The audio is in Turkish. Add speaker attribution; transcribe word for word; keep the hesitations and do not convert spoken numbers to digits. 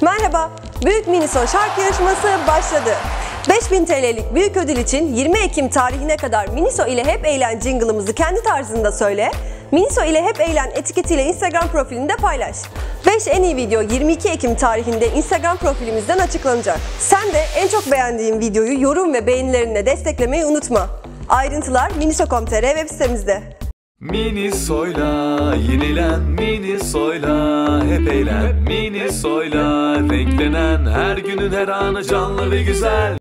Speaker 1: Merhaba, Büyük Miniso şarkı yarışması başladı. beş bin T L'lik büyük ödül için yirmi Ekim tarihine kadar Miniso ile Hep Eğlen jingle'ımızı kendi tarzında söyle, Miniso ile Hep Eğlen etiketiyle Instagram profilinde paylaş. beş en iyi video yirmi iki Ekim tarihinde Instagram profilimizden açıklanacak. Sen de en çok beğendiğin videoyu yorum ve beğenilerinle desteklemeyi unutma. Ayrıntılar miniso nokta com nokta tr web sitemizde.
Speaker 2: Miniso'yla yenilen, Miniso'yla hep eğlen, Miniso'yla renklenen her günün her anı canlı ve güzel.